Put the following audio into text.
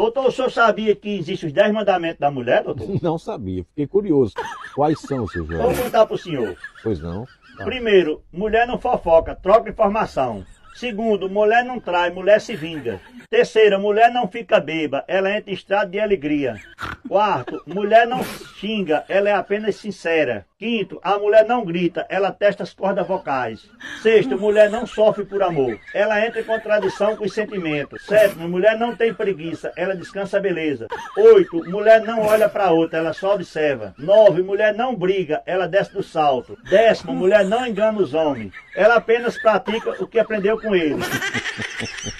Doutor, o senhor sabia que existem os 10 mandamentos da mulher, doutor? Não sabia, fiquei curioso. Quais são, seu Vou Jorge? contar pro senhor. Pois não. Tá. Primeiro, mulher não fofoca, troca informação. Segundo, mulher não trai, mulher se vinga. Terceiro, mulher não fica bêbada, ela entra em estado de alegria. Quarto, mulher não xinga, ela é apenas sincera. Quinto, a mulher não grita, ela testa as cordas vocais. Sexto, mulher não sofre por amor, ela entra em contradição com os sentimentos. Sétimo, mulher não tem preguiça, ela descansa a beleza. Oito, mulher não olha para outra, ela só observa. Nove, mulher não briga, ela desce do salto. Décimo, mulher não engana os homens, ela apenas pratica o que aprendeu com eles.